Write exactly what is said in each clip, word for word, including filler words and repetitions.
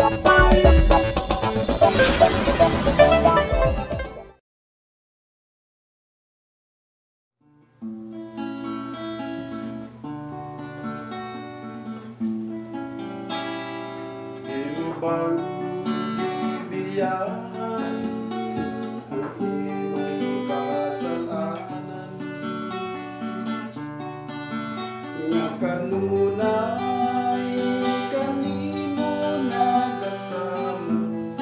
Bang bibiyahan ang iyong kasalanan, nga kanunay kanimo nagasamo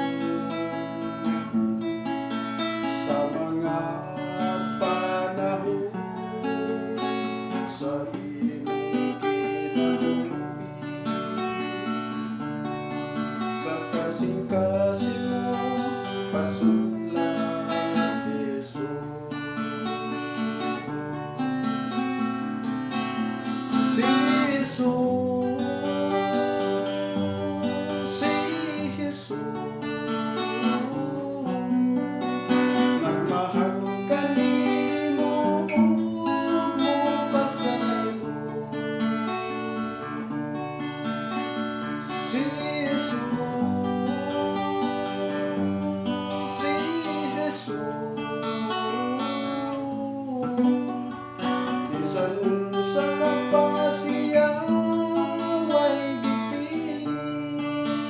sa mga panahon sa iyong kinabuhi. Kasing-kasing mo pasula si Jesus, si Jesus, si Jesus, nagmahal kanimo mo pasaylo, si Jesus. Bisan sa kapasiya way gipili,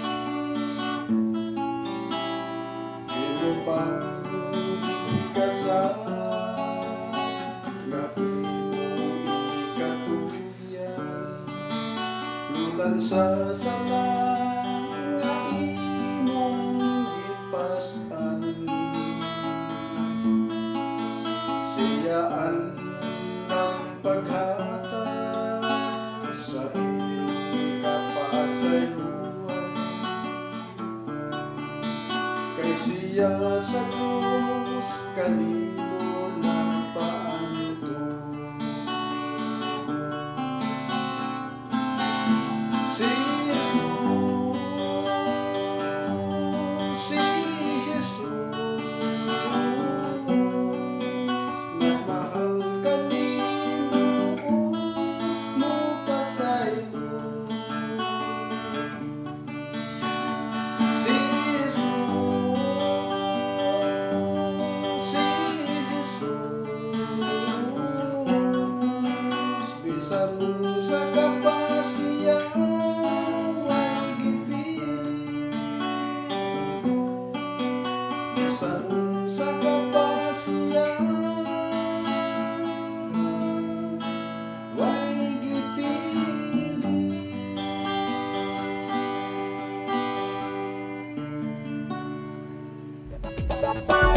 inupan kasal nga imong ikatuyan, lutan sa sala nga imong gipasan, siyaan ng paghatag sa iyong kapasayloan, kay siya sa krus kanimo nagpaandong. Si Jesus, si Jesus, nagmahal kanimo mo pasaylo, si Jesus, si Jesus, bisan sa kapasiya way gipili, bisan sa kapasiya way gipili. Bye.